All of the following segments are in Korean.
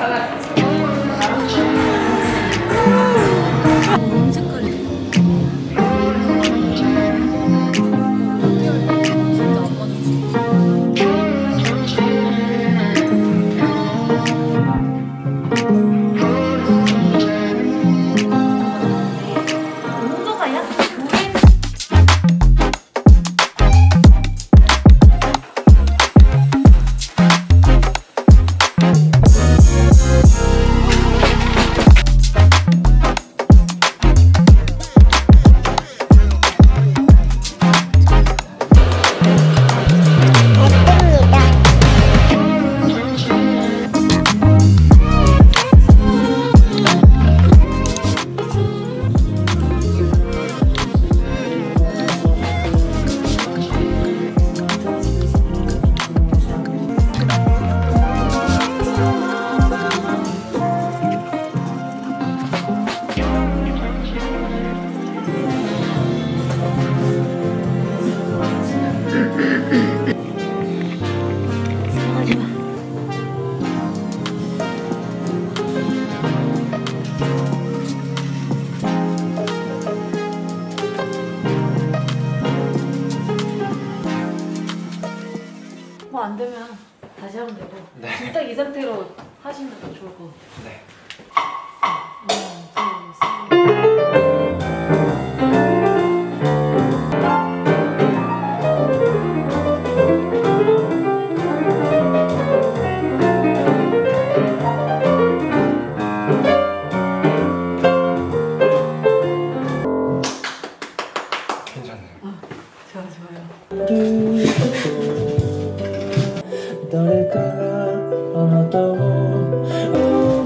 뭐 안 되면 다시 하면 되고. 네. 일단 이 상태로 하시면 더 좋을 것 같아요. 네. 괜찮아요. 좋아요. 誰からあなたを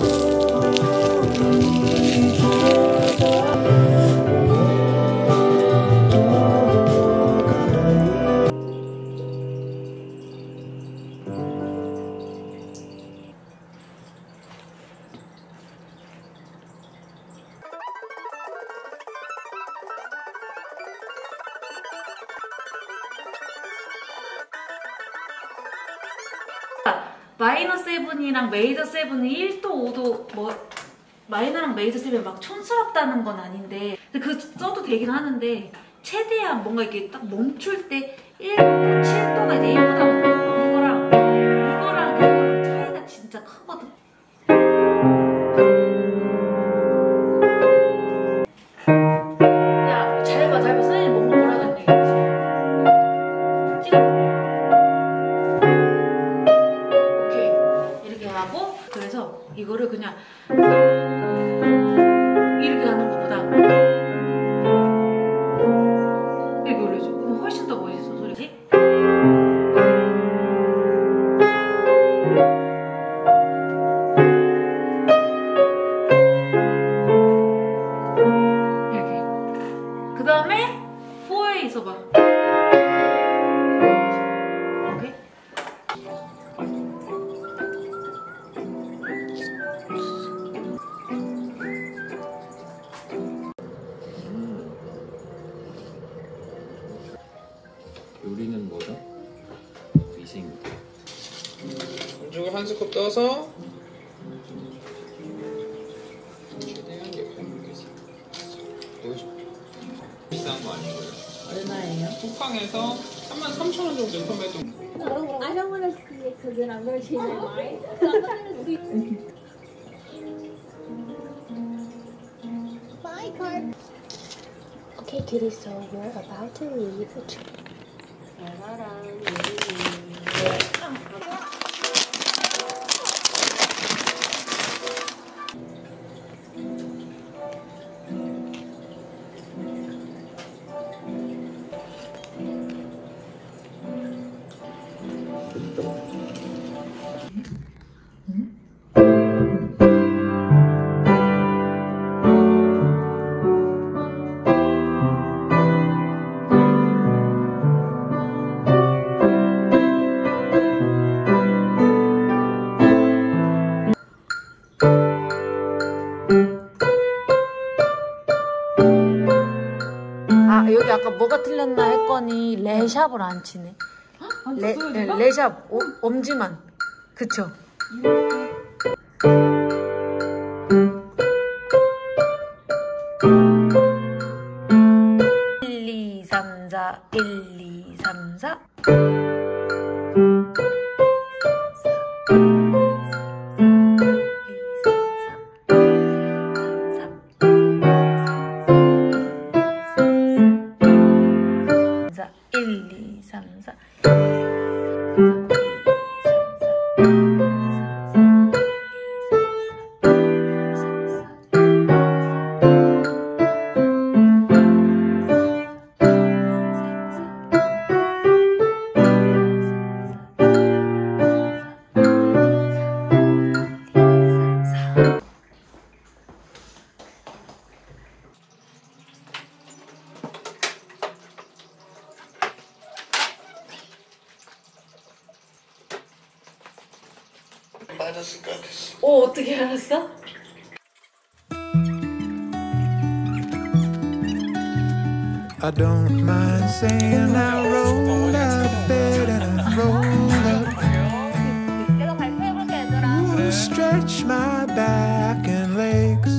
마이너 세븐이랑 메이저 세븐이 1도 5도 뭐 마이너랑 메이저 세븐이 막 촌스럽다는 건 아닌데 그 써도 되긴 하는데 최대한 뭔가 이렇게 딱 멈출 때 1도 7도가 이제 예쁘다. 이거랑 차이가 진짜 크거든. 야, 잘 봐. 선생님 뭔가 뭐라는 얘기지? 찍어. 하고 그래서 이거를 그냥 이렇게 하는 것보다 이렇게 올려줘. 그럼 훨씬 더 멋있어 소리지? 이렇게. 그 다음에 4에 있어봐. 오케이? 요리는 뭐죠? 위생. 반죽을 한 스쿱 떠서 최대한 예쁜 게 비싼 거 아니고요. 얼마예요? 쿠팡에서 33,000원 정도 판매도. I don't want to see it because then I'm going to change my mind. So I'm not going to see it. My card. Okay, kitty, so we're about to leave. 여기 아까 뭐가 틀렸나 했더니 레샵을 안 치네. 레샵 엄지만. 그쵸? 1, 2, 3, 4, 1, 2, 3, 4. 맞았을 것 같았어. 어떻게 알았어? I don't mind saying I roll out of bed and I roll up. 내가 발표해볼게 얘들아. Ooh, stretch my back and legs.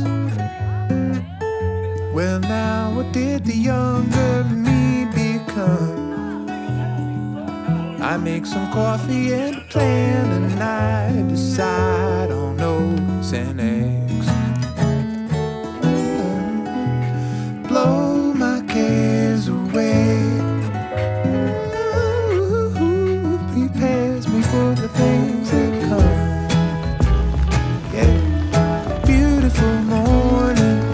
Well, now what did the younger me become? I make some coffee and a plan, and I decide on oats and eggs. Blow my cares away. Ooh, prepares me for the things that come. Yeah, beautiful morning,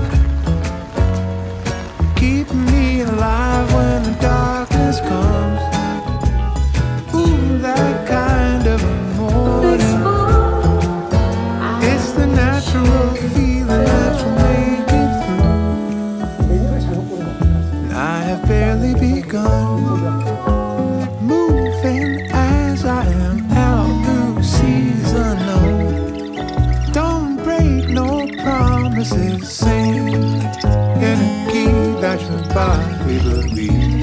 keep me alive when the darkness comes. Ooh, that kind of a morning. It's the natural feeling that you make it through. I have barely begun moving as I am out through seas unknown. Don't break no promises, sing in a key that your body believes.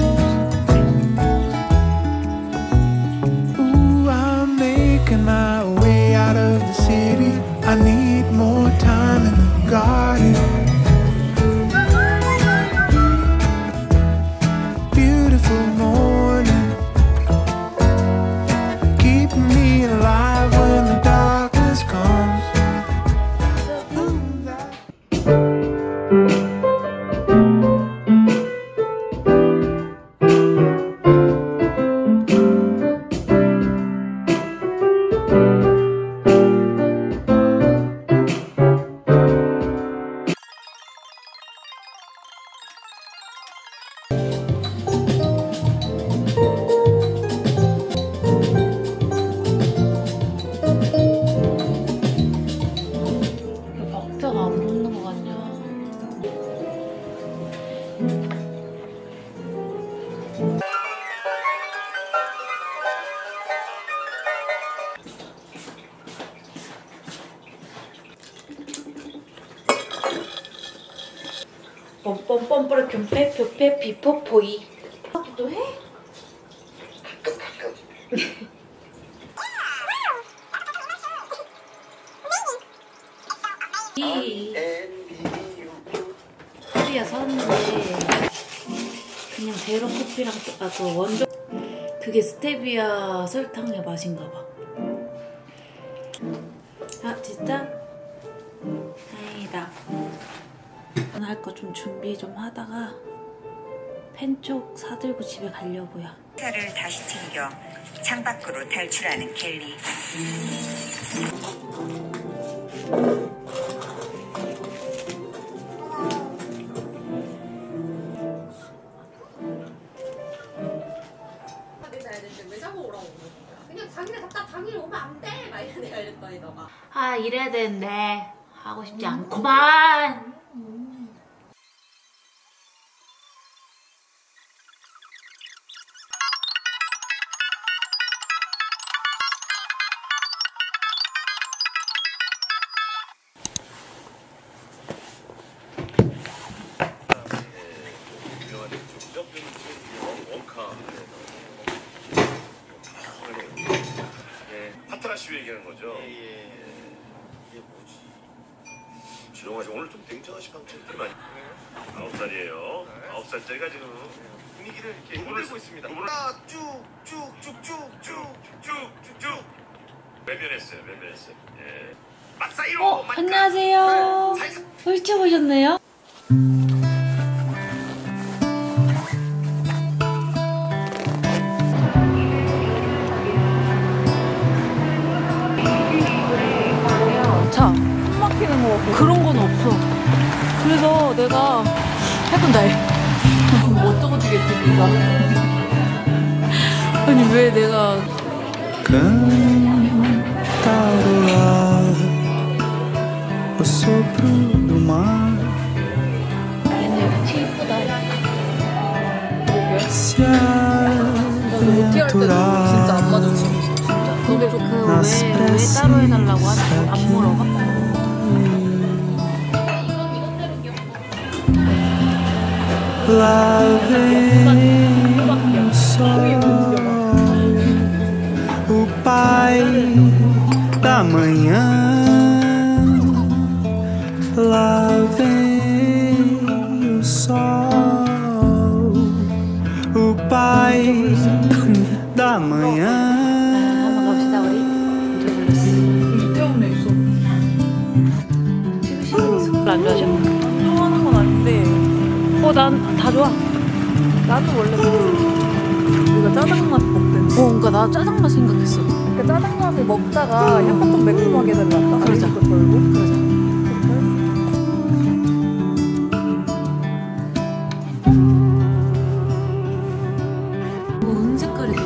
Ooh, I'm making my way out of the city. I need more time in the garden. Beautiful morning, keep me alive when the darkness comes. Ooh, that 박자가 안 붙는 거 같냐? 뻔뻔뻔뻔 균패 표패 비포포이. 또 해? 가끔. 이 커피야 샀는데 그냥 제로 커피랑 그 원조 그게 스테비아 설탕의 맛인가 봐. 아 진짜? 다행이다. 할 거 좀 준비 좀 하다가 펜쪽 사들고 집에 가려고요. 차를 다시 챙겨 창밖으로 탈출하는 켈리. 왜 자꾸 오라고 그러는 거야? 그냥 자기네 갔다 당일 오면 안 돼! 막 이래 내가 이랬더니 너가 아 이래야 되는데 하고 싶지 않구만. 파트라시 얘기하는 거죠? 이게 뭐지? 지롱아 씨 오늘 좀 냉정하시 방청들만 9살이에요. 9살짜리가 지금 분위기를 이렇게 흔들고 있습니다. 쭉쭉쭉쭉쭉쭉쭉쭉 외면했어요. 예. 맞사이로. 안녕하세요. 일찍 오셨네요. 자, 숨 막히는 거 같고 그런 건 없어. 그래서 내가 해본다 해. 뭐 어쩌고지겠지 네가. 아니 왜 내가 Cantarolar o sopro do mar. 얘네 티 이쁘다. Se 진짜 안 맞아 aventurar 지금 진짜. 근데 그 왜 따로 해달라고 하지? 안 물어봐? lá vem o sol, o pai da manhã. Lá vem o sol, o pai da manhã. 한번 갑시다 우리. 때문에 있어. 안 좋아하셔? 좋아하는 건 아닌데 난 다 좋아. 나도 원래 우리가 짜장 맛 먹든 그러니까 나 짜장 맛 생각했어. 그러니까 짜장 맛을 먹다가 약간 좀 매콤하게 해달라. 그러자. 거 덜고. 그러자. 은색깔이다.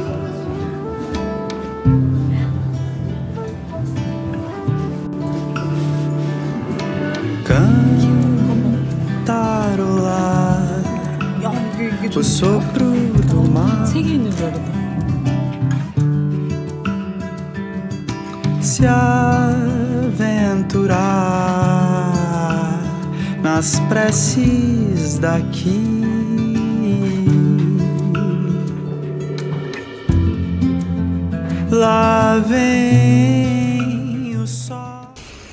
Cantarolar 야 이게 o sopro do mar. 세 개 있는 줄 알았다. Se aventurar nas preces daqui. Lá vem o sol.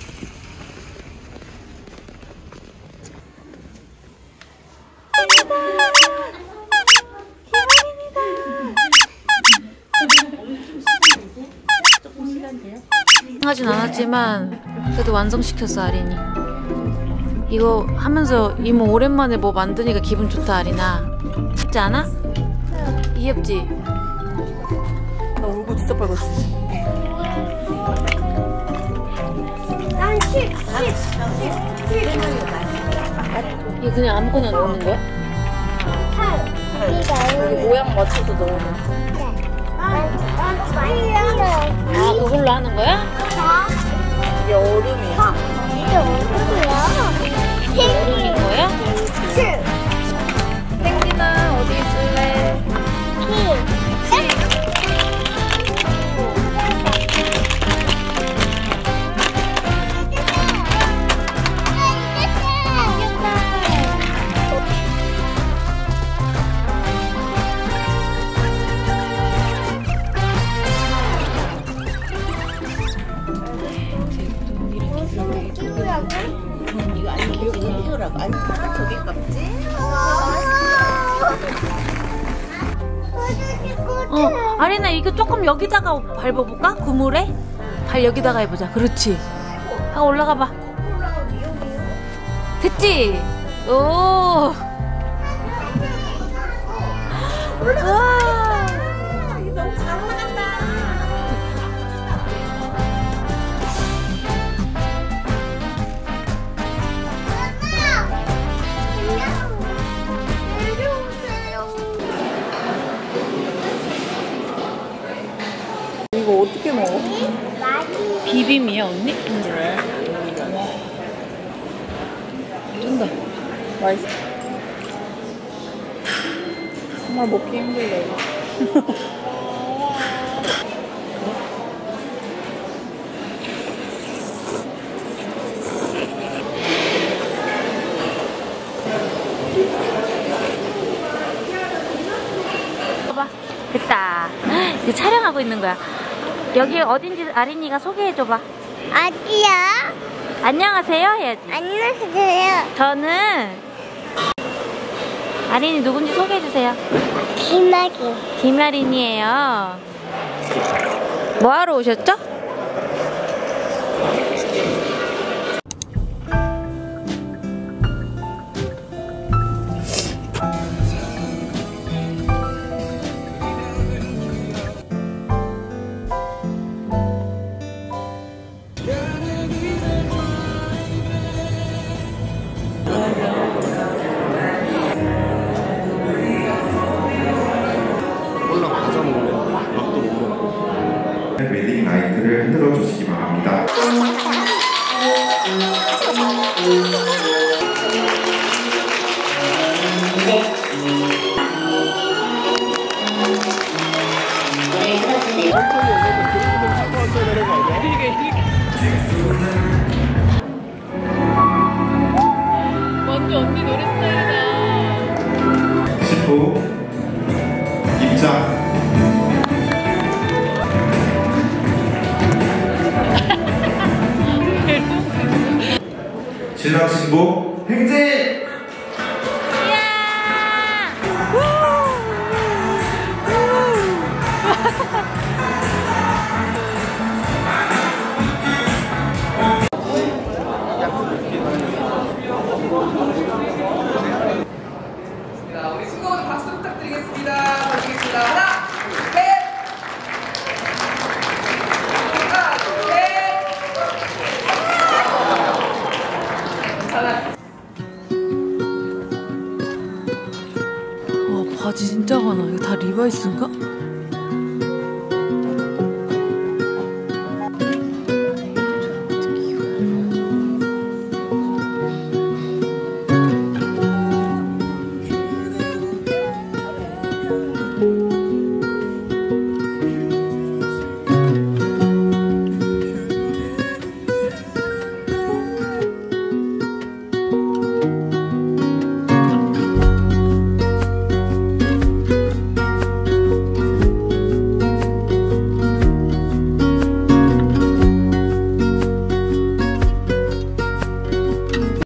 하진 않았지만 그래도 완성시켰어 아린이. 이거 하면서 이모 오랜만에 뭐 만드니까 기분 좋다 아린아. 쉽지 않아? 귀엽지? 나 얼굴 진짜 빨갛지. 이게 그냥 아무거나 넣는 거야? 여기 모양 맞춰서 넣으면. 아 그걸로 하는 거야? 이게 얼음이야. 얼음인 거야? 땡기나 어디 있을래? 아린아 이거 조금 여기다가 밟아볼까? 그물에? 발 여기다가 해보자. 그렇지. 올라가 봐. 됐지? 오. 와. 이거 어떻게 먹어? 비빔이야 언니? 그래. 쩐다. 맛있어. 정말 먹기 힘들다 이거. 봐봐. 됐다. 이제 촬영하고 있는 거야. 여기 어딘지 아린이가 소개해줘봐. 아기야. 안녕하세요 해야지. 안녕하세요. 저는 아린이 누군지 소개해주세요. 김아기. 김아린이에요. 뭐하러 오셨죠? 웨딩 라이트를 흔들어 주시기 바랍니다. 완전 언니 노래 스타일이다. 10호 입장. 신랑 신부 행진! 우리 수고원 박수 부탁드리겠습니다. 보시겠습니다. 하나, 둘, 셋. 하나, 둘, 셋. 와, 바지 진짜 많아. 이거 다 리바이스인가?